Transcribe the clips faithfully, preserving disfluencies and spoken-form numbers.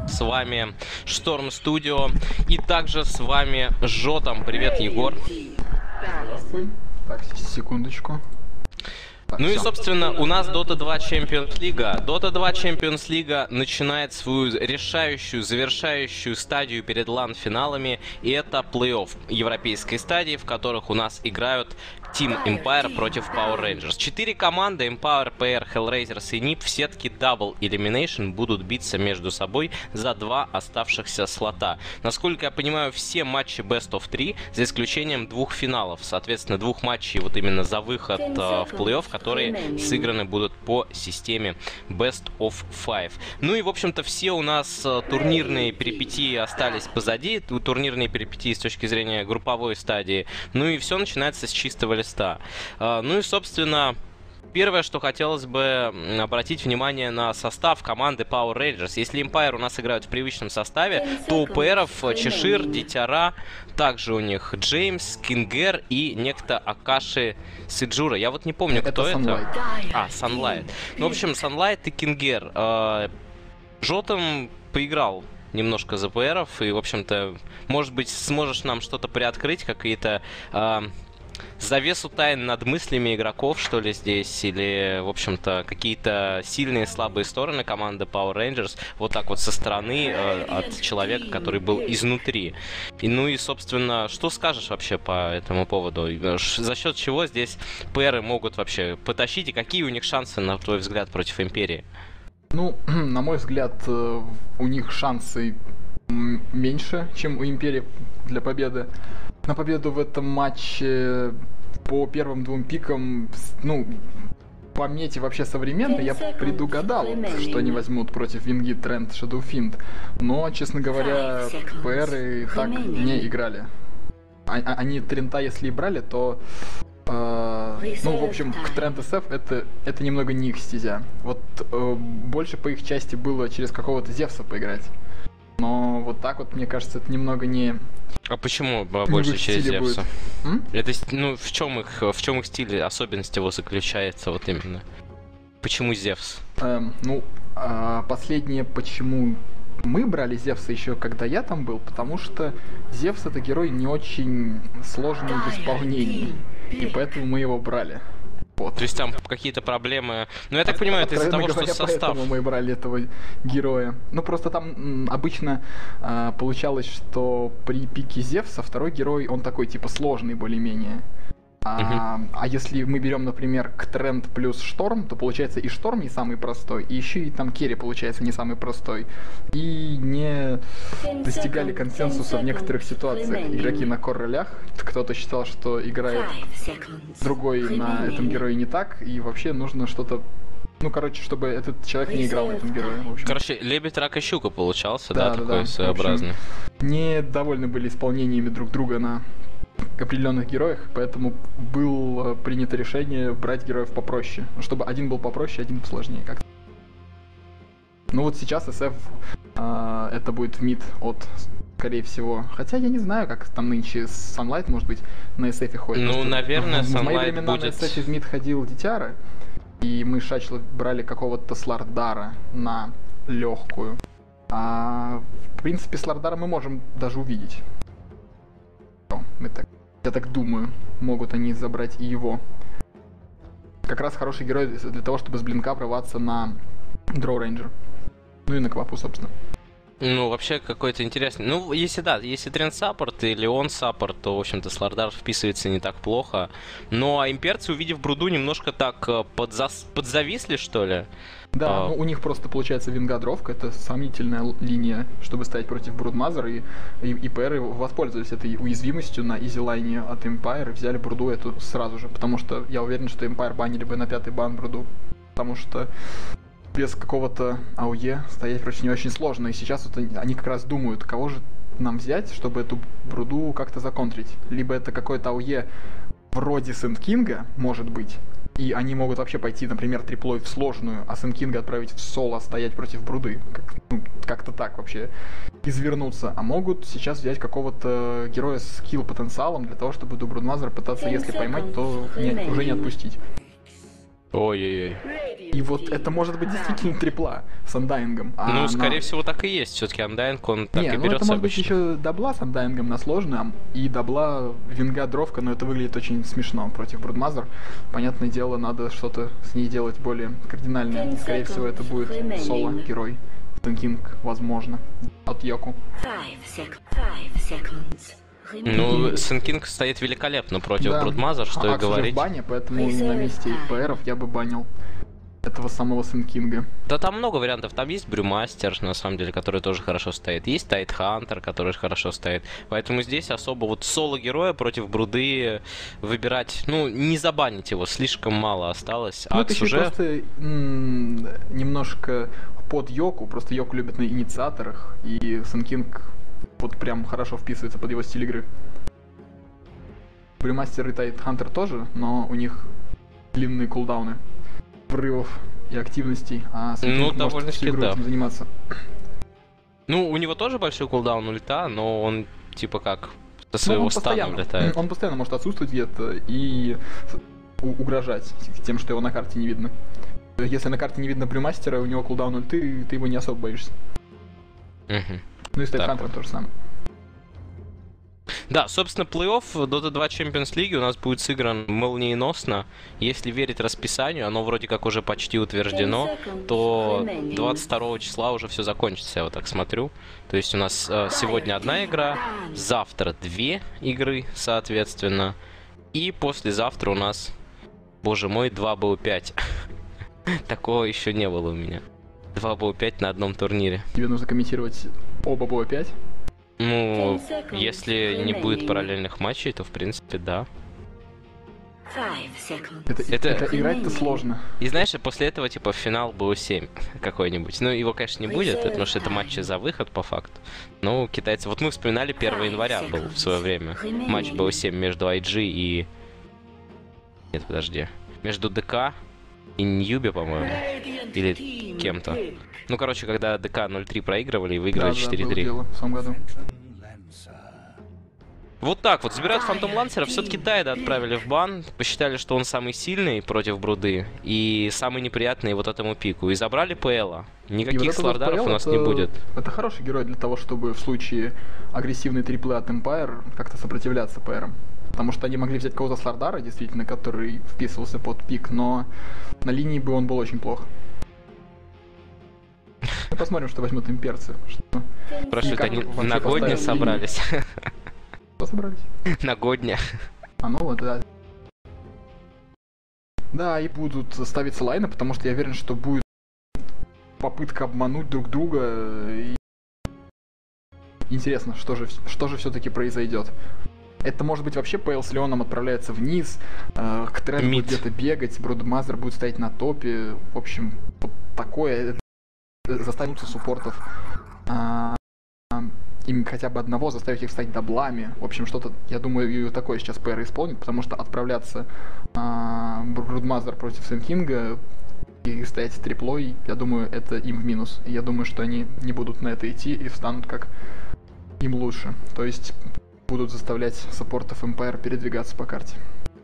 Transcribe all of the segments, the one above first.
С вами Шторм Студио. И также с вами Жотом. Привет, Егор. Здравствуй. Так, секундочку. Так, ну всё. и, собственно, у нас Дота два Champions League. Дота два Champions League начинает свою решающую, завершающую стадию перед лан-финалами. И это плей-офф европейской стадии, в которых у нас играют Team Empire против Power Rangers. Четыре команды Empower, пи ар, Hellraisers и нип в сетке Double Elimination будут биться между собой за два оставшихся слота. Насколько я понимаю, все матчи Best of три, за исключением двух финалов. Соответственно, двух матчей вот именно за выход э, в плей-офф, которые сыграны будут по системе Best of пять. Ну и, в общем-то, все у нас э, турнирные перипетии остались позади. Турнирные перипетии с точки зрения групповой стадии. Ну и все начинается с чистого листа. Ну и, собственно, первое, что хотелось бы обратить внимание на состав команды Power Rangers. Если Empire у нас играют в привычном составе, то у пи ар Чешир, Дитяра, также у них Джеймс, Кингер и некто Акаши Сиджура. Я вот не помню, это кто Sunlight. это. А, Sunlight. Ну, в общем, Sunlight и Кингер. Жотом поиграл немножко за пи ар, и, в общем-то, может быть, сможешь нам что-то приоткрыть, какие-то э, завесу тайн над мыслями игроков, что ли, здесь, или, в общем-то, какие-то сильные, слабые стороны команды Power Rangers, вот так вот со стороны, э, от человека, который был изнутри. И, ну и, собственно, что скажешь вообще по этому поводу? За счет чего здесь пи ар могут вообще потащить, и какие у них шансы, на твой взгляд, против Империи? Ну, на мой взгляд, у них шансы меньше, чем у Империи для победы. На победу в этом матче по первым двум пикам, ну, по мете вообще современной, я предугадал, что они возьмут против Winged, Trent, Shadowfiend. Но, честно говоря, пи ар и так не играли. Они Трента, если и брали, то... Uh, ну, в общем, к Trent эс эф это, это немного не их стезя. Вот uh, больше по их части было через какого-то Зевса поиграть. Но вот так вот, мне кажется, это немного не... А почему больше через Зевса? М? Это, ну, в чем их, в чем их стиль, особенность его заключается, вот именно? Почему Зевс? Uh, ну, uh, последнее, почему мы брали Зевса еще когда я там был, потому что Зевс это герой не очень сложный в исполнении. И поэтому мы его брали. Вот. То есть там какие-то проблемы... Ну, я так понимаю, это из-за того, говоря, что состав... поэтому мы брали этого героя. Ну, просто там м, обычно а, получалось, что при пике Зевса второй герой, он такой, типа, сложный более-менее. А, uh-huh. а если мы берем, например, к Тренд плюс Шторм, то получается и Шторм не самый простой, и еще и там Керри получается не самый простой. И не достигали консенсуса в некоторых ситуациях. Игроки на королях, кто-то считал, что играет другой на этом герое не так, и вообще нужно что-то... Ну, короче, чтобы этот человек не играл на этом герое. В общем. Короче, лебедь, рак и щука получался, да, да, да такой да. своеобразный. общем, недовольны были исполнениями друг друга на определенных героях, поэтому было принято решение брать героев попроще, чтобы один был попроще, один посложнее как-то. Ну вот сейчас эс эф э, это будет мид от, скорее всего, хотя я не знаю, как там нынче Sunlight, может быть, на эс эф ходит. Ну, Просто наверное, в, Sunlight в мои времена будет... на эс эф в мид ходил Дитяра, и мы с Шачло брали какого-то Слардара на легкую. А в принципе Слардара мы можем даже увидеть. Мы так, я так думаю, могут они забрать и его. Как раз хороший герой для того, чтобы с блинка прорваться на Дроу Рейнджер. Ну и на Квапу, собственно. Ну, вообще, какой-то интересный... Ну, если да, если Тренд саппорт или он саппорт, то, в общем-то, Слардар вписывается не так плохо. Ну, а имперцы, увидев Бруду, немножко так подзас... подзависли, что ли? Да, а... ну у них просто получается вингадровка, это сомнительная линия, чтобы стоять против Брудмазера, и, и, и пи ар воспользовались этой уязвимостью на изилайне от Empire и взяли Бруду эту сразу же, потому что я уверен, что Empire банили бы на пятый бан Бруду, потому что без какого-то АОЕ стоять, короче, не очень сложно, и сейчас вот они, они как раз думают, кого же нам взять, чтобы эту Бруду как-то законтрить. Либо это какой-то АОЕ вроде Сэнд Кинга, может быть, и они могут вообще пойти, например, триплой в сложную, а Сэнд Кинга отправить в соло, стоять против Бруды. Как, ну, как-то так вообще извернуться. А могут сейчас взять какого-то героя с скилл-потенциалом для того, чтобы до Брудмазера пытаться, если поймать, то не, уже не отпустить. Ой-ой-ой. И вот это может быть действительно трипла с Undying'ом. А Ну, на- скорее всего, так и есть. Все-таки Undying, он так Не, и ну берется это может быть обычно. еще дабла с Undying'ом на сложном, и дабла вингадровка, но это выглядит очень смешно против Брудмазер. Понятное дело, надо что-то с ней делать более кардинальное. Скорее всего, это будет соло-герой. Тенкинг, возможно, от Йоку. Five sec- five seconds. Ну, Сенкинг стоит великолепно против Да. Брудмазер, что и Акс уже говорить. в бане, поэтому на месте ПРов я бы банил этого самого Сенкинга. Да там много вариантов. Там есть Брюмастер, на самом деле, который тоже хорошо стоит. Есть Тайтхантер, который хорошо стоит. Поэтому здесь особо вот соло-героя против Бруды выбирать, ну, не забанить его, слишком мало осталось. Ну, это Акс еще и уже... просто м, немножко под Йоку, просто Йоку любит на инициаторах, и Сенкинг вот прям хорошо вписывается под его стиль игры. Брюмастер и Тайтхантер тоже, но у них длинные кулдауны взрывов и активностей, а Сенкинг Ну, может довольно-таки всю игру да. этим заниматься. Ну, у него тоже большой кулдаун ульта, но он типа как со Ну, своего он стана постоянно, улетает. он постоянно может отсутствовать где-то и у- угрожать тем, что его на карте не видно. Если на карте не видно Брюмастера, у него кулдаун ульты, ты его не особо боишься. Мгм. Ну и с Так Тайтхантером вот. то же самое. Да, собственно, плей-офф Дота два Champions League у нас будет сыгран молниеносно. Если верить расписанию, оно вроде как уже почти утверждено, то двадцать второго числа уже все закончится, я вот так смотрю. То есть у нас э, сегодня одна игра, завтра две игры, соответственно, и послезавтра у нас, боже мой, два бэ о пять. Такого еще не было у меня. два бэ о пять на одном турнире. Тебе нужно комментировать оба БО пять. Ну, если не будет параллельных матчей, то в принципе да. Five seconds. Это, Это- это играть-то сложно. И знаешь, и после этого, типа, финал бэ о семь какой-нибудь. Ну, его, конечно, не будет, потому что это матчи за выход, по факту. Ну, китайцы... Вот мы вспоминали первого января был в свое время. Матч бэ о семь между ай джи и... Нет, подожди. Между ДК и Ньюби, по-моему. Или кем-то. Ну, короче, когда ДК ноль три проигрывали и выиграли Да, да, четыре было три. дело в самом году. Вот так вот, забирают Фантом Лансера, все-таки Тайда отправили в бан, посчитали, что он самый сильный против Бруды и самый неприятный вот этому пику, и забрали ПЛа. И Никаких вот этот слардаров ПЛ у нас это- не будет. Это хороший герой для того, чтобы в случае агрессивной триплы от Empire как-то сопротивляться ПРам. Потому что они могли взять кого-то Слардара, действительно, который вписывался под пик, но на линии бы он был очень плох. Мы посмотрим, что возьмут имперцы. Что, Прошу, никак они вообще на годне поставили собрались. что собрались? На годне. А ну вот, да. Да, и будут ставиться лайны, потому что я уверен, что будет попытка обмануть друг друга. И... Интересно, что же, что же все-таки произойдет. Это может быть вообще ПЛ с Леоном отправляется вниз, э, к Тред Мид. будет где-то бегать, Брудмазер будет стоять на топе. В общем, вот такое э, заставить суппортов. А, а, им хотя бы одного заставить их стать даблами. В общем, что-то, я думаю, и такое сейчас ПР исполнит, потому что отправляться а, Брудмазер против Сенкинга и стоять с триплой, я думаю, это им в минус. Я думаю, что они не будут на это идти и встанут как им лучше. То есть будут заставлять саппортов Empire передвигаться по карте.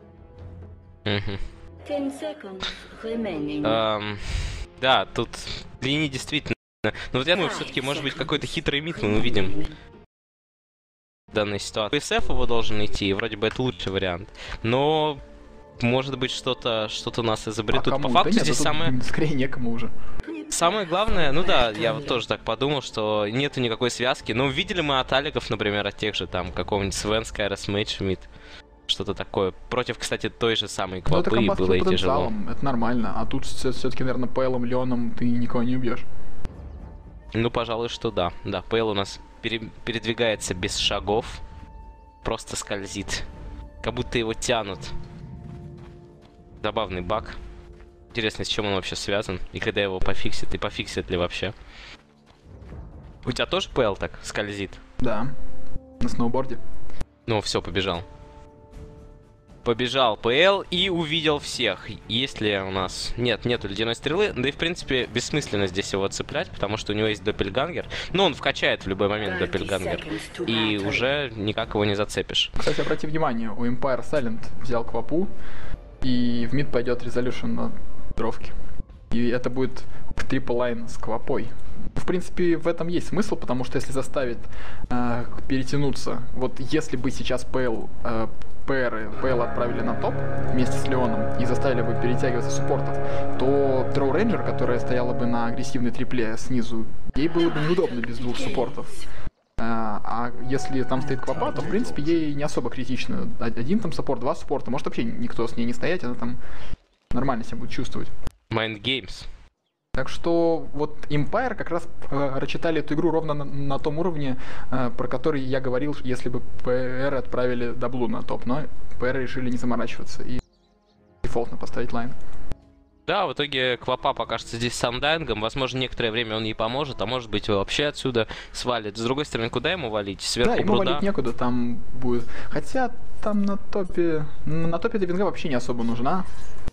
Мгм. Ten seconds remaining. Ам, Да, тут линии действительно... Но вот я думаю, все-таки, может быть, какой-то хитрый мид мы увидим в данной ситуации. пи эс эф его должен идти, и вроде бы это лучший вариант. Но, может быть, что-то что-то нас изобретут. А По кому? факту Да нет, здесь тут самое... скорее некому уже. Самое главное, ну да, я вот тоже так подумал, что нету никакой связки. Но видели мы от Аликов, например, от тех же там какого-нибудь Свен, Скайрос, Мейджмит, что-то такое. Против, кстати, той же самой Ну, это Квапы комбат было с и тяжело. потенциалом, это нормально. А тут все-таки, наверное, Пэлом, Леоном ты никого не убьешь. Ну, пожалуй, что да. Да, Пейл у нас пере- передвигается без шагов, просто скользит. Как будто его тянут. Забавный баг. Интересно, с чем он вообще связан, и когда его пофиксит, и пофиксит ли вообще. У тебя тоже Пейл так скользит? Да. На сноуборде. Ну, все, побежал. Побежал ПЛ и увидел всех. Есть ли у нас... Нет, нету ледяной стрелы. Да и, в принципе, бессмысленно здесь его цеплять, потому что у него есть доппельгангер. Ну, он вкачает в любой момент доппельгангер. И уже никак его не зацепишь. Кстати, обрати внимание, у Empire Silent взял Квапу, и в мид пойдет Resolution. Но дровки. И это будет трипл лайн с квапой. В принципе, в этом есть смысл, потому что если заставить э, перетянуться, вот если бы сейчас ПЛ, э, ПРы, ПЛ отправили на топ вместе с Леоном и заставили бы перетягиваться суппортов, то Дроу Рейнджер, которая стояла бы на агрессивной трипле снизу, ей было бы неудобно без двух суппортов. А, а если там стоит квапа, то в принципе ей не особо критично. Один там саппорт, два суппорта, может вообще никто с ней не стоять, она там нормально себя будет чувствовать. Mind Games. Так что вот Empire как раз э, рассчитали эту игру ровно на, на том уровне, э, про который я говорил, если бы ПР отправили даблу на топ, но ПР решили не заморачиваться и дефолтно поставить лайн. Да, в итоге Квапа покажется здесь с Андайнгом. Возможно, некоторое время он ей поможет, а может быть, вообще отсюда свалит. С другой стороны, куда ему валить? Сверху да, ему Бруда. валить некуда, там будет. Хотя там на топе. На топе эта винга вообще не особо нужна.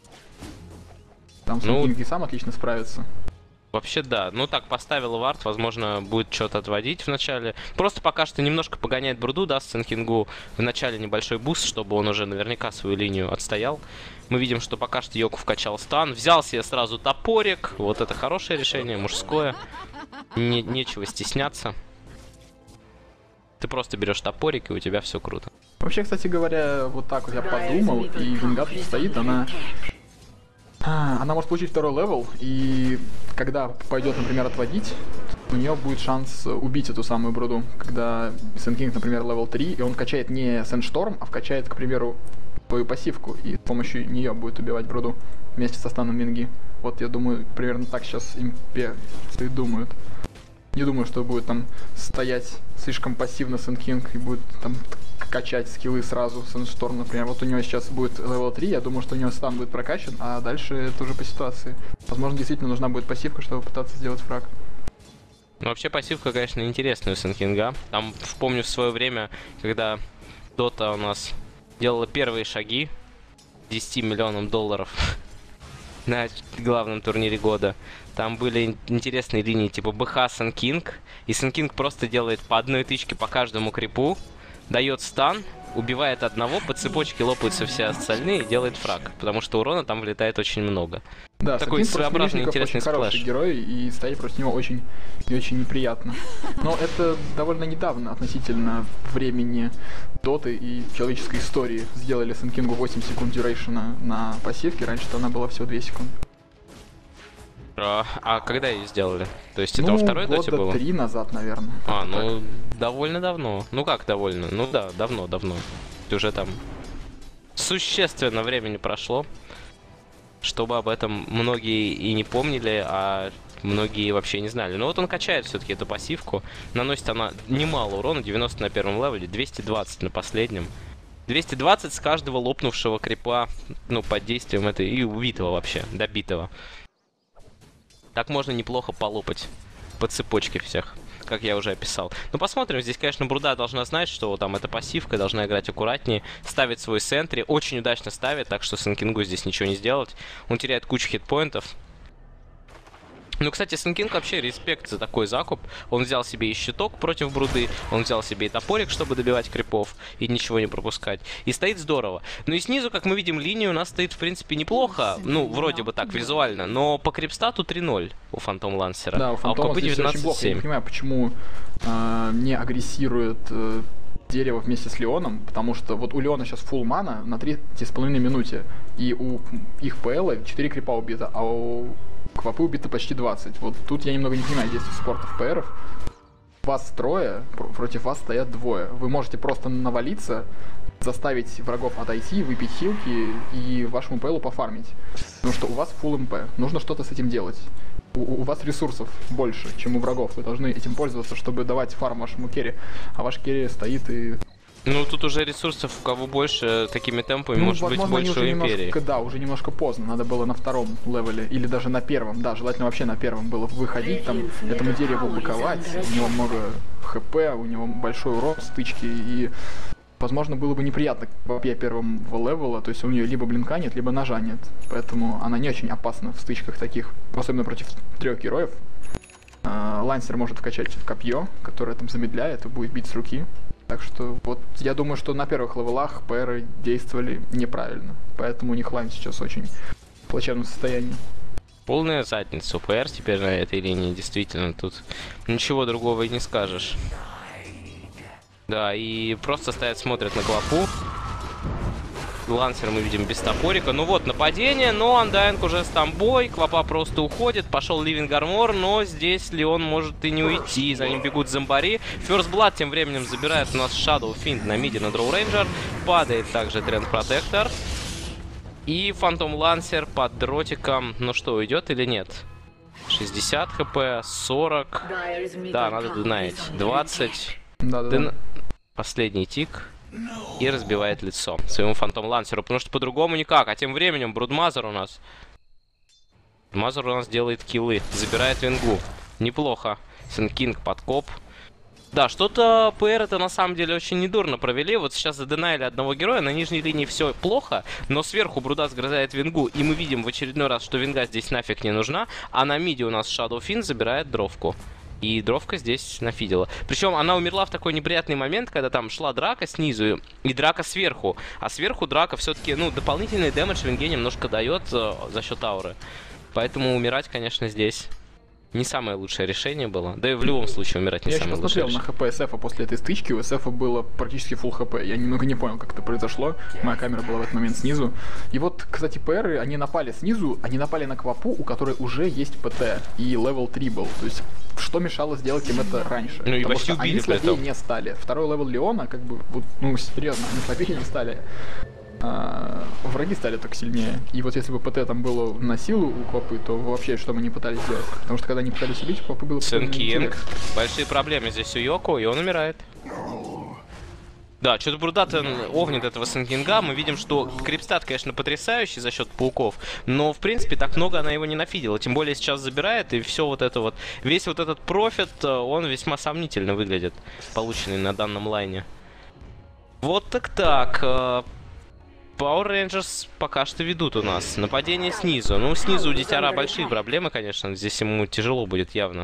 Там Сон Кинг Ну, и сам отлично справится. Вообще да. Ну так, поставил вард, возможно, будет что-то отводить в начале. Просто пока что немножко погоняет Бруду, даст Сон Кингу в начале небольшой буст, чтобы он уже наверняка свою линию отстоял. Мы видим, что пока что Йоку вкачал стан. Взял себе сразу топорик. Вот это хорошее решение, мужское. Не, нечего стесняться. Ты просто берешь топорик, и у тебя все круто. Вообще, кстати говоря, вот так вот я подумал, и винга тут стоит, она... А, она может получить второй левел, и когда пойдет, например, отводить, у нее будет шанс убить эту самую Бруду. Когда Сэн Кинг, например, левел три, и он качает не Сэндшторм, а вкачает, к примеру, твою пассивку, и с помощью нее будет убивать Бруду вместе со станом винги. Вот я думаю, примерно так сейчас имперцы думают. Не думаю, что будет там стоять слишком пассивно Сэн Кинг и будет там качать скиллы сразу. Сэндшторм, например. Вот у него сейчас будет левел три, я думаю, что у него стан будет прокачан, а дальше это уже по ситуации. Возможно, действительно нужна будет пассивка, чтобы пытаться сделать фраг. Ну, вообще, пассивка, конечно, интересная у Сэн Кинга. Там, помню, в свое время, когда Дота у нас делала первые шаги десяти миллионам долларов на главном турнире года. Там были интересные линии типа БХ Сэн Кинг. И Сэн Кинг просто делает по одной тычке по каждому крипу, дает стан, убивает одного, по цепочке лопаются все остальные и делает фраг. Потому что урона там влетает очень много. Да, такой своеобразный интересный очень хороший герой, и стоять против него очень и очень неприятно. Но это довольно недавно относительно времени доты и человеческой истории сделали Сэн Кингу восемь секунд дюрейшена на пассивке, раньше-то она была всего две секунды. А, а когда ее сделали? То есть это ну, во второй доте было? года три назад, наверное. А, ну, так. довольно давно. Ну как довольно? Ну да, давно-давно. Уже там существенно времени прошло, чтобы об этом многие и не помнили, а многие вообще не знали. Но вот он качает все-таки эту пассивку. Наносит она немало урона, девяносто на первом левеле, двести двадцать на последнем. двести двадцать с каждого лопнувшего крипа, ну, под действием этой, и убитого вообще, добитого. Так можно неплохо полопать по цепочке всех, как я уже описал. Ну, посмотрим. Здесь, конечно, Бруда должна знать, что там эта пассивка, должна играть аккуратнее. Ставит свой сентри. Очень удачно ставит, так что Сэн Кингу здесь ничего не сделать. Он теряет кучу хитпоинтов. Ну, кстати, Сэн Кинг вообще респект за такой закуп. Он взял себе и щиток против Бруды, он взял себе и топорик, чтобы добивать крипов и ничего не пропускать. И стоит здорово. Ну и снизу, как мы видим, линия у нас стоит, в принципе, неплохо. Ну, вроде бы так, визуально. Но по крипстату три ноль у Фантом Лансера. Да, у Фантома а здесь очень плохо. Я не понимаю, почему э, не агрессирует э, дерево вместе с Леоном. Потому что вот у Леона сейчас фулл мана на три с половиной минуте. И у их ПЛ четыре крипа убито, а у Квапы убито почти двадцать. Вот тут я немного не понимаю действий спортов ПРов. Вас трое, против вас стоят двое. Вы можете просто навалиться, заставить врагов отойти, выпить хилки и вашему ПЛу пофармить. Потому что у вас фулл МП. Нужно что-то с этим делать. У, у вас ресурсов больше, чем у врагов. Вы должны этим пользоваться, чтобы давать фарм вашему керри. А ваш керри стоит и... Ну, тут уже ресурсов у кого больше, такими темпами, ну, может возможно, быть, больше у Империи. Немножко, да, уже немножко поздно. Надо было на втором левеле, или даже на первом. Да, желательно вообще на первом было выходить, там, этому дереву быковать. У него много хп, у него большой урон, стычки, и, возможно, было бы неприятно квапе первого левела, то есть у нее либо блинка нет, либо ножа нет. Поэтому она не очень опасна в стычках таких, особенно против трех героев. Лансер может вкачать копье, которое там замедляет и будет бить с руки. Так что вот я думаю, что на первых левелах ПРы действовали неправильно. Поэтому у них лайн сейчас очень в плачевном состоянии. Полная задница. УПР теперь на этой линии, действительно, тут ничего другого и не скажешь. Да, и просто стоят, смотрят на Квапу. Лансер мы видим без топорика. Ну вот, нападение, но Undying уже с тамбой. Квапа просто уходит. Пошел Living Armor, но здесь Леон может и не уйти. За ним бегут зомбари. First Blood тем временем забирает у нас Shadow Fiend на миде на Drow Ranger. Падает также Trend Protector. И Phantom Lancer под дротиком. Ну что, уйдет или нет? шестьдесят хп, сорок. Да, надо дунать. двадцать. Да, да, Дын... да. Последний тик. И разбивает лицо своему Фантом Лансеру, потому что по-другому никак. А тем временем Брудмазер у нас... Брудмазер у нас делает киллы, забирает вингу. Неплохо. Сенкинг подкоп. Да, что-то ПР это на самом деле очень недурно провели. Вот сейчас заденаили одного героя, на нижней линии все плохо, но сверху Бруда сгрызает вингу, и мы видим в очередной раз, что винга здесь нафиг не нужна, а на миде у нас Shadow Fiend забирает дровку. И дровка здесь нафидела. Причем она умерла в такой неприятный момент, когда там шла драка снизу и драка сверху. А сверху драка все-таки, ну, дополнительный дэмэдж винге немножко дает э, за счет ауры. Поэтому умирать, конечно, здесь не самое лучшее решение было. Да и в любом случае умирать не Я самое еще лучшее посмотрел решение. на хп СФа после этой стычки. У СФа было практически full хп. Я немного не понял, как это произошло. Моя камера была в этот момент снизу. И вот, кстати, ПРы, они напали снизу, они напали на Квапу, у которой уже есть ПТ и левел три был. То есть, что мешало сделать им это раньше? Ну и Потому почти что убили они при слабее этом. не стали. Второй левел Леона, как бы, вот, ну, серьезно, они слабее не стали. А, враги стали так сильнее. И вот если бы ПТ там было на силу у Квапы, то вообще что мы не пытались сделать. Потому что когда они пытались убить, у Квапы было... Сенкинг. Большие проблемы здесь у Йоко, и он умирает. Да, что-то Брудатен овнит этого Сенкинга. Мы видим, что крипстат, конечно, потрясающий за счет пауков, но, в принципе, так много она его не нафидела. Тем более сейчас забирает, и все вот это вот... Весь вот этот профит, он весьма сомнительно выглядит, полученный на данном лайне. Вот так так. Power Rangers пока что ведут у нас. Нападение снизу. Ну, снизу у Дитяра большие проблемы, конечно. Здесь ему тяжело будет явно.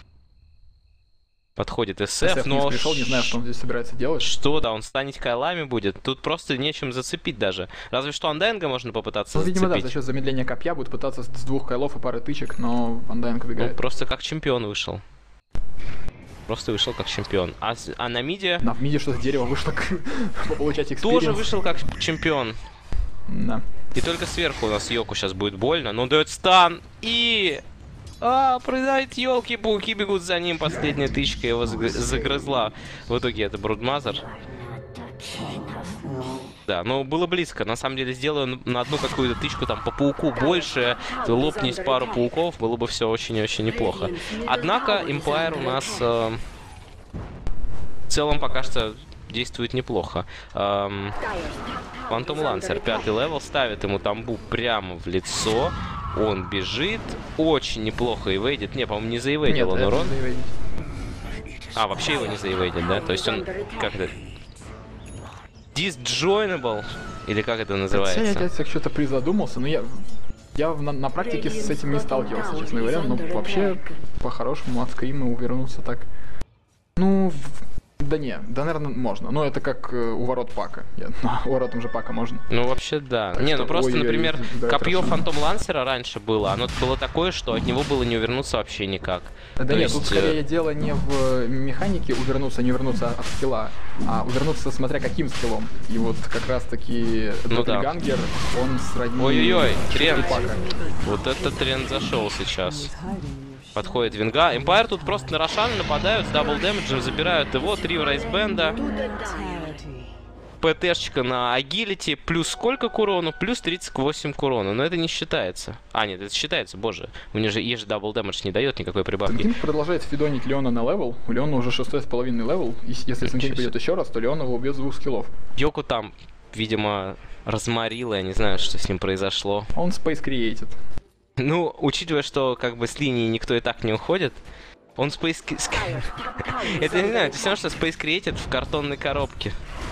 Подходит СФ, но... пришел, не знаю, что он здесь собирается делать. Что, да, он станет кайлами будет. Тут просто нечем зацепить даже. Разве что Анденга можно попытаться ну, зацепить. видимо, да, за счет замедления копья будет пытаться с двух кайлов и пары тычек, но Анденга убегает. Ну, просто как чемпион вышел. Просто вышел как чемпион. А, а на миде... На в миде что-то дерево вышло получать экспириенс. Тоже вышел как чемпион. Да. И только сверху у нас Йоку сейчас будет больно. Но он дает стан и... А, прыгает, елки-пауки бегут за ним. Последняя тычка его загрызла. В итоге это Брудмазер. Да, но было близко. На самом деле, сделаю на одну какую-то тычку там по пауку больше, лопнись пару пауков, было бы все очень-очень неплохо. Однако, Empire у нас э, в целом пока что действует неплохо. Эм, Phantom Lancer, пятый левел, ставит ему тамбу прямо в лицо. Он бежит, очень неплохо ивейдит. Не, по-моему, не заивейдил он урон. А, вообще его не заивейдит, да? То есть он, как это... Disjoinable? Или как это называется? Я, я, я что-то призадумался, но я... Я на, на практике с этим не сталкивался, честно говоря. Но вообще, по-хорошему, от скрима увернуться так... Ну... Да не, да, наверное, можно. Но это как э, у ворот Пака. Я, ну, у ворот уже Пака можно. Ну, вообще, да. Так не, что, ну просто, ой-ой-ой, например, да, копье хорошо. Фантом Лансера раньше было. Оно было такое, что от него было не увернуться вообще никак. Да То нет, есть, тут скорее дело не в механике увернуться, не увернуться от скилла, а увернуться смотря каким скиллом. И вот как раз таки Ну да. Доppelganger, он сродни... Ой-ой-ой, тренд. Пака. Вот этот тренд зашел сейчас. Подходит винга. Empire тут просто на Рошана нападают с дабл дэмэджем, забирают его. Три в райсбенда. ПТшечка на агилити. Плюс сколько к урону? Плюс тридцать восемь к урону. Но это не считается. А, нет, это считается, боже. У него же есть же дабл дэмэдж, не дает никакой прибавки. Сенкинг продолжает фидонить Леона на левел. У Леона уже шестой с половиной левел. И если Сенкинг придет еще раз, то Леон его убьет с двух скиллов. Йоку там, видимо, разморила. Я не знаю, что с ним произошло. Он Space Created. Ну, учитывая, что как бы с линии никто и так не уходит, он Space... Это, не знаю, это все равно, что Space Created в картонной коробке.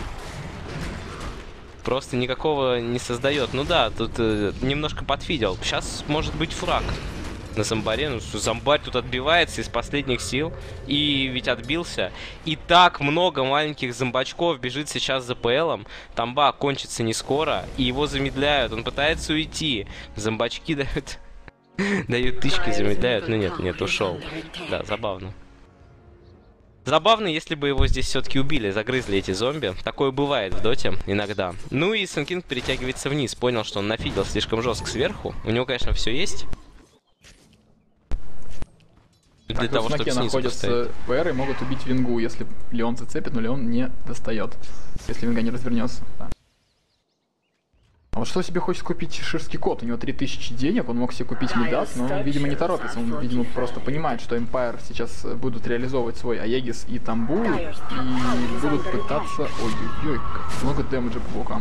Просто никакого не создает. Ну да, тут э, немножко подфидел. Сейчас может быть фраг. на зомбаре. Ну, зомбарь тут отбивается из последних сил. И ведь отбился. И так много маленьких зомбачков бежит сейчас за ПЛом. Тамба кончится не скоро. И его замедляют. Он пытается уйти. Зомбачки дают... дают тычки, замедляют. Ну нет, нет, ушел. Да, забавно. Забавно, если бы его здесь все-таки убили, загрызли эти зомби. Такое бывает в доте иногда. Ну и Сэн Кинг перетягивается вниз. Понял, что он нафидел слишком жестко сверху. У него, конечно, все есть. Для так, того, в чтобы снизу находятся ПР и могут убить Вингу, если Леон зацепит, но Леон не достает. Если Винга не развернется. Да. А вот что себе хочет купить ширский кот? У него три тысячи денег, он мог себе купить Мидас, но он, видимо, не торопится. Он, видимо, просто понимает, что Empire сейчас будут реализовывать свой Аегис и Тамбу, и будут пытаться... Ой-ой-ой, как много дэмэджа по бокам.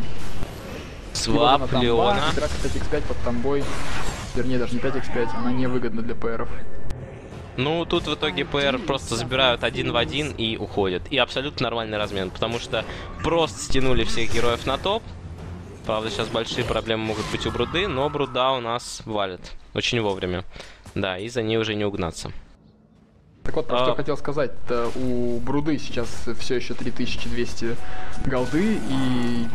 Свап Леона. Драка пять икс пять под Тамбой, вернее, даже не пять икс пять, она невыгодна для ПРов. Ну, тут в итоге ПР просто забирают один в один и уходят. И абсолютно нормальный размен, потому что просто стянули всех героев на топ. Правда, сейчас большие проблемы могут быть у Бруды, но Бруда у нас валит. Очень вовремя. Да, и за ней уже не угнаться. Так вот, про а... что я хотел сказать. У Бруды сейчас все еще три тысячи двести голды, и...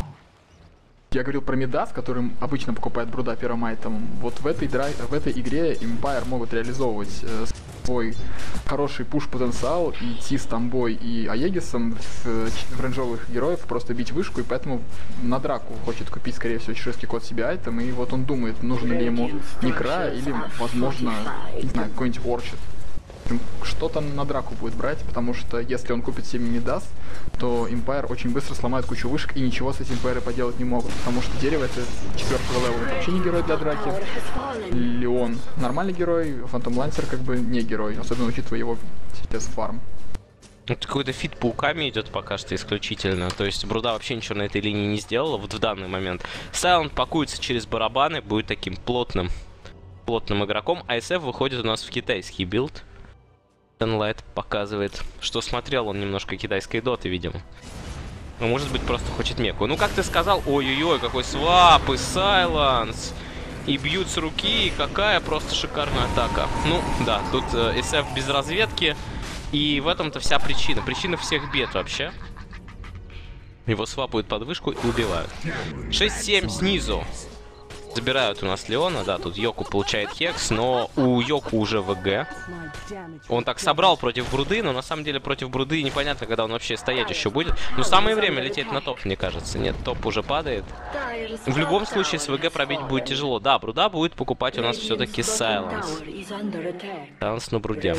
Я говорил про Мидас, который обычно покупает Бруда первомайтом. Вот в этой, драй... в этой игре Empire могут реализовывать э, свой хороший пуш-потенциал, и идти с Тамбой и Аегисом в, в рейнджовых героев, просто бить вышку, и поэтому на драку хочет купить, скорее всего, чеширский кот себе айтем, и вот он думает, нужно ли ему Некра или, возможно, не знаю, какой-нибудь Орчит. Что-то на драку будет брать, потому что если он купит себе Мидас, то Empire очень быстро сломает кучу вышек, и ничего с этим Empire поделать не могут, потому что дерево это четвертого левела, это вообще не герой для драки. Леон нормальный герой, Фантом Лансер как бы не герой, особенно учитывая его сейчас фарм. Это какой-то фит пауками идет пока что исключительно. То есть Бруда вообще ничего на этой линии не сделала вот в данный момент. Сайлент пакуется через барабаны, будет таким плотным, плотным игроком. А эс эф выходит у нас в китайский билд. Sunlight показывает, что смотрел он немножко китайской доты, видимо. Ну, может быть, просто хочет меку. Ну, как ты сказал, ой-ой-ой, какой свап и сайленс. И бьют с руки, какая просто шикарная атака. Ну, да, тут э, эс эф без разведки. И в этом-то вся причина. Причина всех бед вообще. Его свапают под вышку и убивают. шесть семь снизу. Забирают у нас Леона, да, тут Йоку получает хекс, но у Йоку уже ВГ. Он так собрал против Бруды, но на самом деле против Бруды непонятно, когда он вообще стоять еще будет. Но самое время лететь на топ, мне кажется. Нет, топ уже падает. В любом случае с ВГ пробить будет тяжело. Да, Бруда будет покупать у нас все-таки Сайленс. Сайленс на Бруде.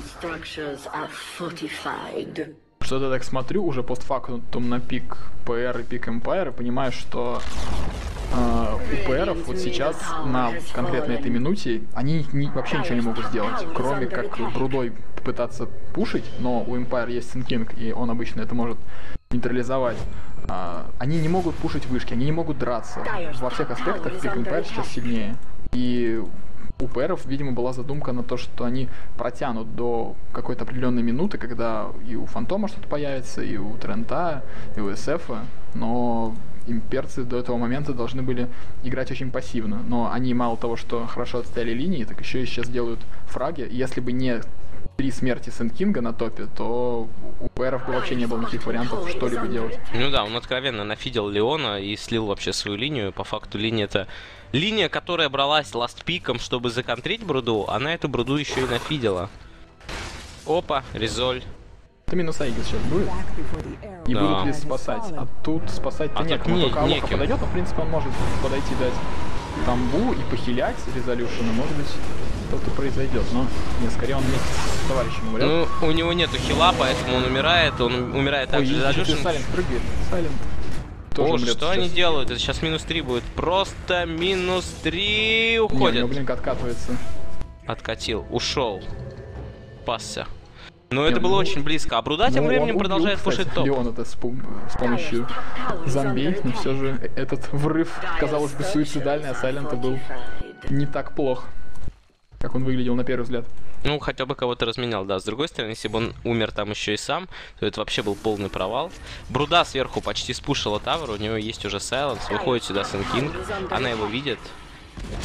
Что-то так смотрю уже постфактум на пик ПР и пик Empire, и понимаю, что э, у ПРов вот сейчас на конкретно этой минуте они ни, вообще ничего не могут сделать, кроме как Брудой пытаться пушить, но у Empire есть Сэн Кинг, и он обычно это может нейтрализовать. Э, они не могут пушить вышки, они не могут драться. Во всех аспектах пик Empire сейчас сильнее. И у ПРов, видимо, была задумка на то, что они протянут до какой-то определенной минуты, когда и у Фантома что-то появится, и у Трента, и у эс эф, но имперцы до этого момента должны были играть очень пассивно. Но они мало того, что хорошо отстояли линии, так еще и сейчас делают фраги. Если бы не три смерти Сэн Кинга на топе, то у ПРов бы вообще не было никаких вариантов что-либо делать. Ну да, он откровенно нафидел Леона и слил вообще свою линию. По факту линия это линия, которая бралась ластпиком, чтобы законтрить Бруду, она эту Бруду еще и нафидела. Опа, резоль. Это минус Аегис сейчас будет. И да. Будут ли спасать? А тут спасать-то а некому. Не, только Алоха подойдет, но в принципе он может подойти дать Тамбу и похилять Резолюшена. Может быть, что-то произойдет, но нет, скорее он вместе с товарищем умрет. Ну, у него нету хила, поэтому он умирает. Он умирает также Резолюшен. Сайлент прыгает. Сайлент. Боже, что сейчас они делают? Это сейчас минус три будет. Просто минус три уходит. Не, у него блинк откатывается. Откатил, ушел. Пасся. Но это было очень близко. А Бруда тем временем продолжает пушить топ. Леон это с, с помощью зомби, но все же этот врыв, казалось бы, суицидальный, а Сайлента был не так плох, как он выглядел на первый взгляд. Ну, хотя бы кого-то разменял, да. С другой стороны, если бы он умер там еще и сам, то это вообще был полный провал. Бруда сверху почти спушила тавер, у него есть уже Сайленс, выходит сюда Сэн Кинг, она его видит.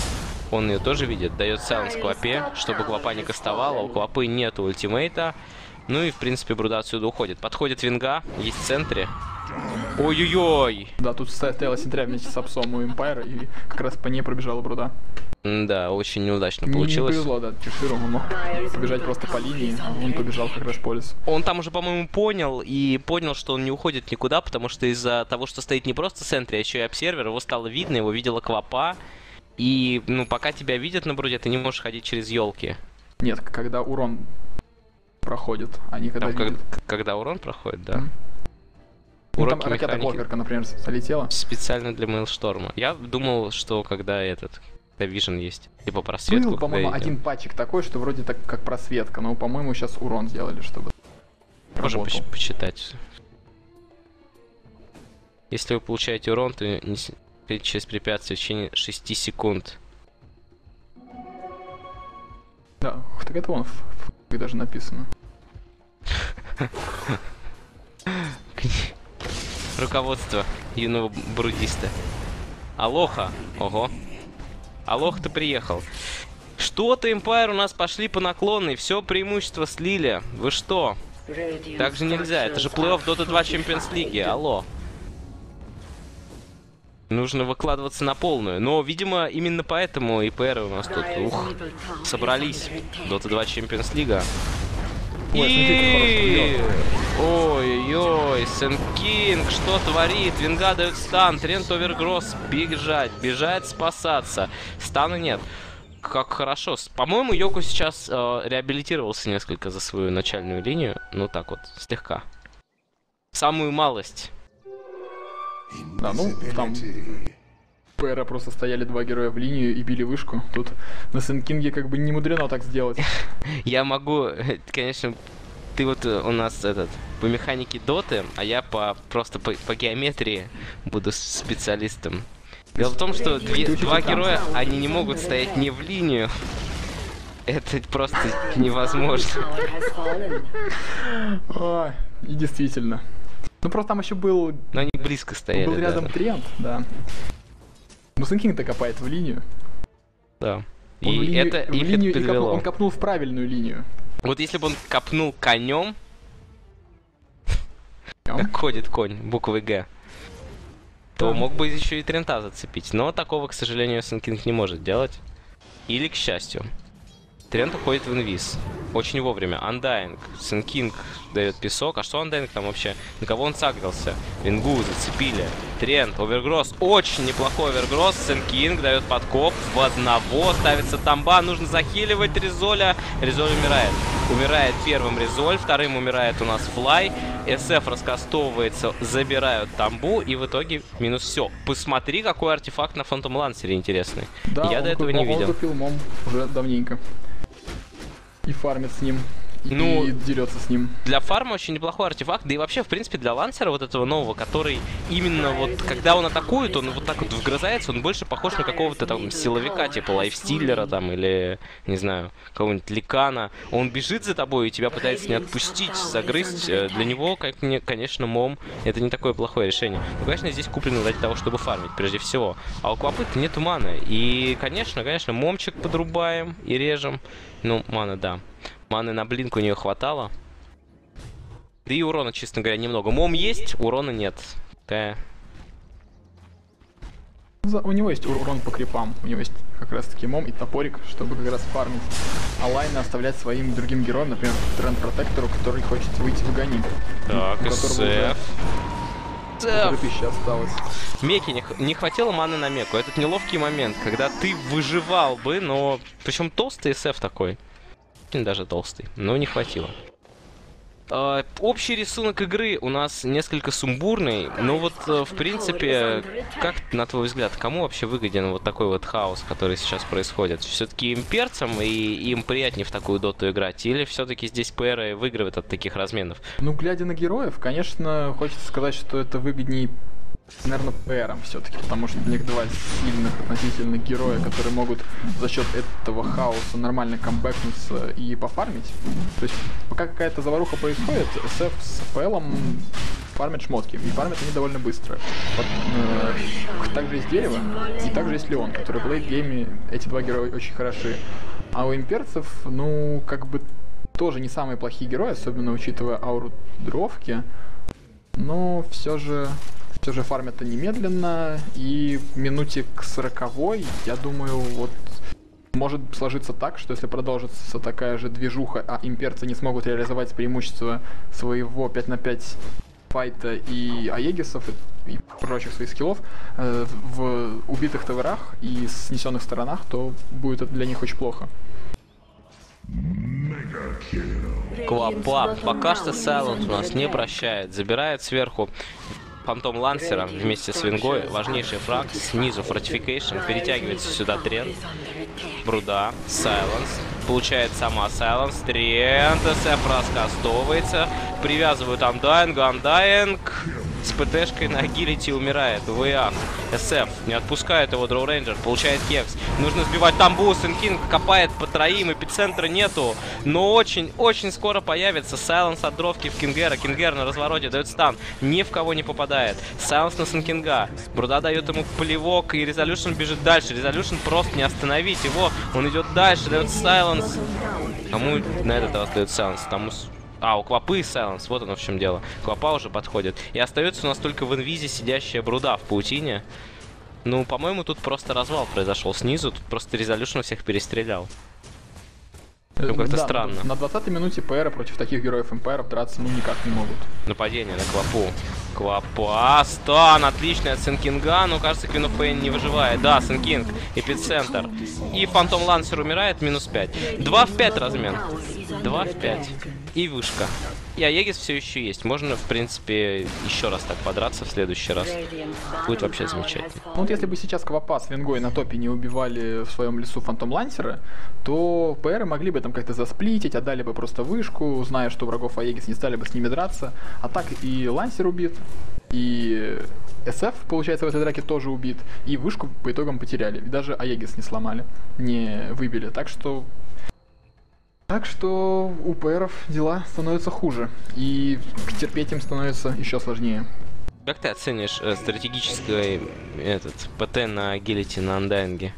Он ее тоже видит, дает сайленс Квапе, чтобы Квапа не кастовала, у Квапы нету ультимейта. Ну и, в принципе, Бруда отсюда уходит. Подходит Винга, есть в центре. Ой-ой-ой! Да, тут стояла Синтря вместе с Апсом у Эмпайра, и как раз по ней пробежала Бруда. Да, очень неудачно Не, получилось. не повезло, да, Чеширу, он мог побежать просто по линии, а он побежал как раз по лесу. Он там уже, по-моему, понял, и понял, что он не уходит никуда, потому что из-за того, что стоит не просто в центре, а еще и обсервер, его стало видно, его видела Квапа. И, ну, пока тебя видят на Бруде, ты не можешь ходить через елки. Нет, когда урон проходит, они когда Там, видят. как- когда урон проходит, да. Mm. Ну, Уроки там ракета механики Блокерка, например, залетела. специально для Мейлшторма. Я думал, что когда этот, когда Вижен есть, типа просветку. Был, когда по-моему, идём. один патчик такой, что вроде так как просветка, но, по-моему, сейчас урон сделали, чтобы Можно работал. поч- почитать. Если вы получаете урон, то не с- через препятствие в течение шести секунд. Да, ух, так это вон в, в даже написано. Руководство юного брудиста. Алоха. Ого. Алоха, ты приехал. Что-то, Эмпайр, у нас пошли по наклонной. Все преимущество слили. Вы что? Так же нельзя. Это же плей-офф Дота два Champions League. Алло. Нужно выкладываться на полную. Но, видимо, именно поэтому ИПР у нас тут, ух, собрались. Дота два Champions League. Ой, И... смотри, Ой-ой-ой, Сэн Кинг, что творит? Винга дает стан, Трент Овергросс бежать, бежать спасаться. Стана нет. Как хорошо. С- По-моему, Йоко сейчас э, реабилитировался несколько за свою начальную линию. Ну так вот, слегка. Самую малость. Да, ну, там ПР просто стояли два героя в линию и били вышку. Тут на Сенкинге как бы не мудрено так сделать. Я могу, конечно, ты вот э, у нас этот по механике доты, а я по просто по, по геометрии буду с- специалистом. Дело в том, что две- Ты учитель два танца. героя, они не могут стоять не в линию. Это просто невозможно. Ой, и действительно. Ну просто там еще был, Но они близко стояли. был рядом да. Трент, да. Ну Сенкинг-то копает в линию. Да. Он в И линию- это в их линию и копнул- подвело. он копнул в правильную линию. Вот если бы он копнул конем, Ам. как ходит конь, буквой Г, то мог бы еще и Трента зацепить. Но такого, к сожалению, Сенкинг не может делать. Или к счастью. Трент уходит в инвиз. Очень вовремя. Undying. Сенкинг дает песок. А что Undying там вообще? На кого он сагрился? Вингу зацепили. Трент, Овергросс. Очень неплохой Овергросс. Сенкинг дает подкоп. В одного ставится тамба. Нужно захиливать Резоля. Резоль умирает. Умирает первым Резоль. Вторым умирает у нас Флай. СФ раскастовывается. Забирают тамбу. И в итоге минус все. Посмотри, какой артефакт на Фантом Лансере интересный. Да, Я он до этого купил- не он видел. купил мом уже давненько. И фармит с ним. И, Ну, и дерется с ним. Для фарма очень неплохой артефакт, да и вообще, в принципе, для лансера вот этого нового, который именно вот, когда он атакует, он вот так вот вгрызается, он больше похож на какого-то там силовика, типа лайфстиллера там, или, не знаю, кого-нибудь ликана. Он бежит за тобой и тебя пытается не отпустить, загрызть. Э, Для него, как мне, конечно, мом, это не такое плохое решение. Но, конечно, здесь куплено для того, чтобы фармить, прежде всего. А у Квапы-то нету маны. И, конечно, конечно, момчик подрубаем и режем. Ну, мана, да. Маны на блинк у нее хватало. Да и урона, честно говоря, немного. Мом есть, урона нет. Да. За- У него есть ур- урон по крипам. У него есть как раз таки мом и топорик, чтобы как раз фармить. А лайны оставлять своим другим героям, например, Тренд Протектору, который хочет выйти в гони. Так, У которого уже- СФ. полторы тысячи осталось. Меки не, х- не хватило маны на меку. Этот неловкий момент, когда ты выживал бы, но... Причем толстый СФ такой. Очень даже толстый. Но не хватило. А, общий рисунок игры у нас несколько сумбурный. Но вот, э, в принципе, как, на твой взгляд, кому вообще выгоден вот такой вот хаос, который сейчас происходит? Все-таки имперцам, и им приятнее в такую доту играть? Или все-таки здесь ПР выигрывает от таких разменов? Ну, глядя на героев, конечно, хочется сказать, что это выгоднее наверное, пэром все-таки, потому что у них два сильных относительно героя, которые могут за счет этого хаоса нормально камбэкнуться и пофармить. То есть, пока какая-то заваруха происходит, эс эф с ПЛом фармят шмотки, и фармят они довольно быстро. Вот, э, также есть дерево, и также есть Леон, который в лейт-гейме, эти два героя очень хороши. А у имперцев, ну, как бы тоже не самые плохие герои, особенно учитывая ауру дровки, но все же... Все же фармят они медленно, и в минуте к сороковой, я думаю, вот может сложиться так, что если продолжится такая же движуха, а имперцы не смогут реализовать преимущество своего пять на пять файта и аегисов и, и прочих своих скиллов э, в убитых таверах и снесенных сторонах, то будет это для них очень плохо. Клопа. Пока что Silence у нас не прощает. Забирает сверху Фантом Лансера вместе с Вингой. Важнейший фраг. Снизу Фортификейшн. Перетягивается сюда Трент. Бруда. Silence. Получает сама Silence. Трент. эс эф раскастовывается. Привязывают Undying. Undying с ПТшкой на агилити умирает. ВА. эс эф не отпускает его. Дроу Рейнджер. Получает кекс. Нужно сбивать тамбу. Сенкинг копает по троим. Эпицентра нету. Но очень-очень скоро появится. Silence от дровки в Кингера. Кингер на развороте дает стан. Ни в кого не попадает. Silence на Сенкинга. Бруда дает ему плевок. И Резолюшн бежит дальше. Резолюшн просто не остановить его. Он идет дальше. Дает Silence. Кому на этот раз дает Silence? Тому... А, у Квапы Silence, вот оно в чем дело. Квапа уже подходит. И остается у нас только в инвизе сидящая Бруда в паутине. Ну, по-моему, тут просто развал произошел снизу. Тут просто Резолюшн всех перестрелял. Ну, как-то да, странно. На двадцатой минуте ПР против таких героев Эмпайров драться ну никак не могут. Нападение на Квапу. Квапа, стан, отличный от Сенкинга, но кажется, Queen of Pain не выживает. Да, Сенкинг, эпицентр. И Фантом Лансер умирает, минус пять. два в пять размен. два в пять. И вышка. И Аегис все еще есть. Можно, в принципе, еще раз так подраться в следующий раз. Будет вообще замечательно. Ну вот если бы сейчас Квапа с Вингой на топе не убивали в своем лесу Фантом Лансера, то ПРы могли бы там как-то засплитить, отдали бы просто вышку, зная, что врагов Аегис, не стали бы с ними драться. А так и Лансер убит, и эс эф, получается, в этой драке тоже убит, и вышку по итогам потеряли. И даже Аегис не сломали, не выбили. Так что... Так что у ПРов дела становятся хуже, и терпеть им становится еще сложнее. Как ты оценишь э, стратегическое этот ПТ на агилити на андайнге?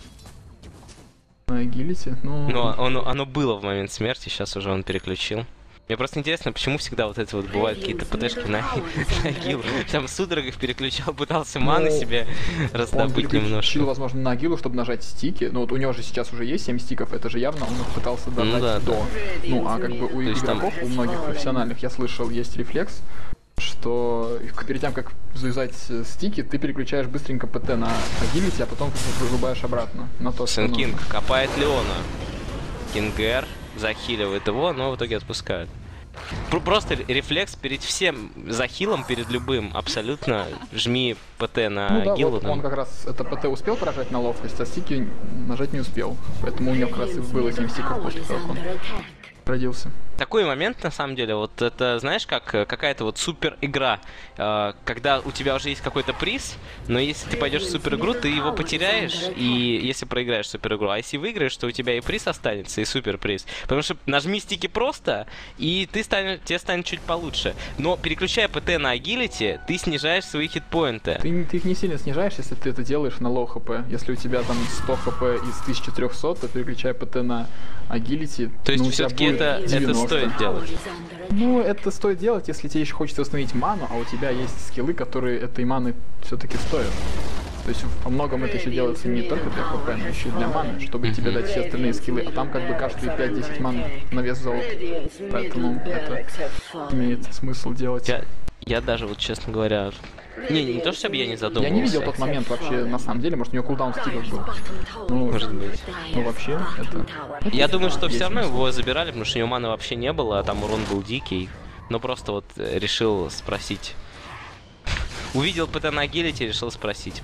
На агилити? Ну... Ну, оно, оно было в момент смерти, сейчас уже он переключил. Мне просто интересно, почему всегда вот это вот бывают какие-то ПТшки на, на агил. Там судорогах переключал, пытался маны ну, себе раздобыть немножко. Он возможно, на агилу, чтобы нажать стики. Ну вот у него же сейчас уже есть семь стиков, это же явно он их пытался дожать ну, да, до. Да. Ну а как бы у игроков, там... у многих профессиональных, я слышал, есть рефлекс, что перед тем, как завязать стики, ты переключаешь быстренько ПТ на агилити, а потом вырубаешь обратно. На то, что Сенкинг копает Леона. Кингер захиливает его, но в итоге отпускают. Просто рефлекс перед всем захилом, перед любым, абсолютно жми ПТ на ну, да, гилу. Вот там. Он как раз это ПТ успел поражать на ловкость, а стики нажать не успел. Поэтому у него как раз и было семь стиков после того, как он родился. Такой момент, на самом деле, вот это, знаешь, как какая-то вот супер игра, э, когда у тебя уже есть какой-то приз, но если ты пойдешь в супер игру, ты его потеряешь, и если проиграешь супер игру, а если выиграешь, то у тебя и приз останется, и супер приз. Потому что нажми стики просто, и ты станешь, тебе станет чуть получше. Но переключая ПТ на агилити, ты снижаешь свои хитпоинты. Ты, ты их не сильно снижаешь, если ты это делаешь на лоу хп. Если у тебя там сто хп из тысячи трёхсот, то переключая ПТ на агилити, то есть ну, все-таки это, это стоит делать? Ну, это стоит делать, если тебе еще хочется восстановить ману, а у тебя есть скиллы, которые этой маны все-таки стоят. То есть во многом это еще делается не только для хп, но еще и для маны, чтобы тебе дать все остальные скиллы. А там как бы каждые пять-десять ман на вес золота. Поэтому это имеет смысл делать. Я, я даже, вот честно говоря... Не, не то, чтобы я не задумывался. Я не видел тот момент вообще, на самом деле, может у него кулдаун стиков был. Ну, может быть. Ну вообще, это... Я думаю, что все равно его забирали, потому что у него маны вообще не было, а там урон был дикий. Но просто вот решил спросить. Увидел ПТ на агилити, решил спросить.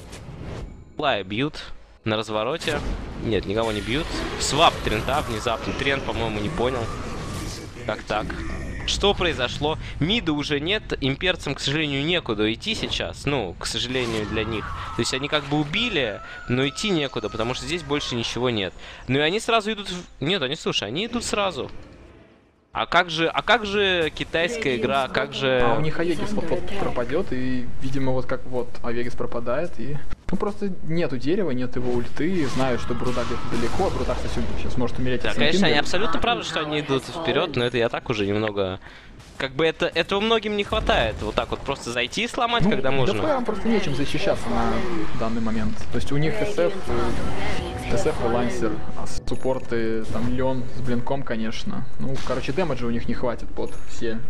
Плая бьют на развороте. Нет, никого не бьют. Свап Трента внезапно. Трент, по-моему, не понял. Как так? Что произошло? Мида уже нет, имперцам, к сожалению, некуда идти сейчас. Ну, к сожалению, для них. То есть они как бы убили, но идти некуда, потому что здесь больше ничего нет. Ну и они сразу идут... В... Нет, они, слушай, они идут сразу. А как же, а как же китайская игра, как же... А у них Аегис вот, вот пропадет, и, видимо, вот как вот Аегис пропадает, и... Ну, просто нету дерева, нет его ульты, знаю, что Бруда где-то далеко, а Бруда, кстати, сейчас может умереть. Да, конечно, они абсолютно правы, что они идут вперед, но это я так уже немного... Как бы это, этого многим не хватает, вот так вот просто зайти и сломать, ну, когда можно. Да, просто нечем защищаться на данный момент. То есть у них эс эф, эс эф и лансер, а суппорты, там, Леон с блинком, конечно. Ну, короче, дэмэджа у них не хватит под все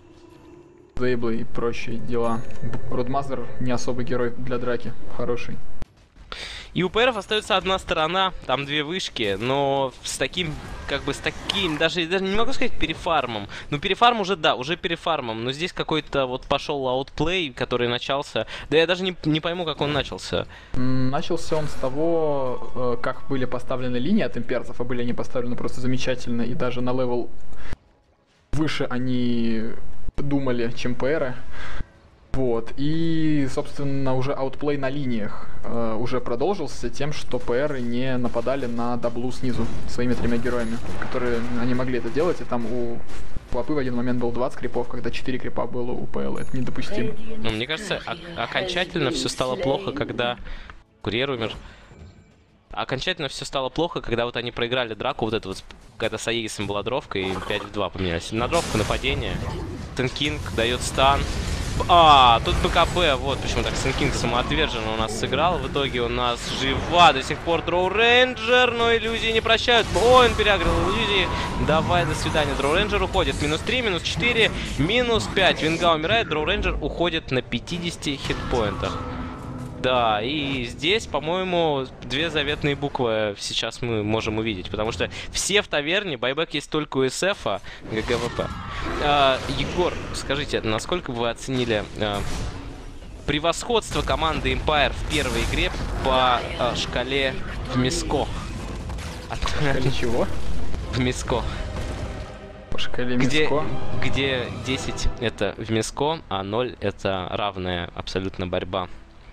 зейблы и прочие дела. Брудмазер не особый герой для драки, хороший. И у ПРов остается одна сторона, там две вышки, но с таким, как бы с таким, даже, даже не могу сказать перефармом. Ну, перефарм уже, да, уже перефармом, но здесь какой-то вот пошел аутплей, который начался. Да я даже не, не пойму, как он начался. Начался он с того, как были поставлены линии от имперцев, а были они поставлены просто замечательно, и даже на левел выше они думали, чем ПРы. Вот, и, собственно, уже аутплей на линиях э, уже продолжился тем, что ПРы не нападали на даблу снизу своими тремя героями, которые они могли это делать, и там у Лапы в один момент был двадцать крипов, когда четыре крипа было у ПЛ, это недопустимо. Ну, мне кажется, окончательно все стало плохо, когда Курьер умер. Окончательно все стало плохо, когда вот они проиграли драку, вот это вот, когда с Аегисом была дровка, и пять в два поменялись. На дровку нападение, Тенкинг дает стан. А, тут БКБ, вот почему так Сенкинг самоотверженно у нас сыграл. В итоге у нас жива до сих пор Дроу Рейнджер, но иллюзии не прощают. Ой, он переагрил иллюзии. Давай, до свидания. Дроу Рейнджер уходит. Минус три, минус четыре, минус пять. Винга умирает, Дроу Рейнджер уходит на пятидесяти хитпоинтах. Да, и здесь, по-моему, две заветные буквы сейчас мы можем увидеть, потому что все в таверне, байбек есть только у эс эф, ГГВП. А, Егор, скажите, насколько вы оценили а, превосходство команды Empire в первой игре по а, шкале в Миско? Шкале чего? В Миско. По шкале Миско? Где, где десять это в Миско, а ноль это равная абсолютно борьба.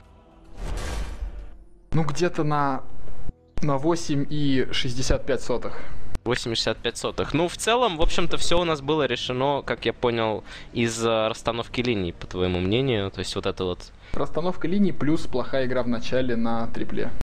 Ну, где-то на, на восемь и шестьдесят пять сотых. восемь и шестьдесят пять сотых. Ну, в целом, в общем-то, все у нас было решено, как я понял, из расстановки линий, по твоему мнению. То есть вот это вот... Расстановка линий плюс плохая игра в начале на трипле.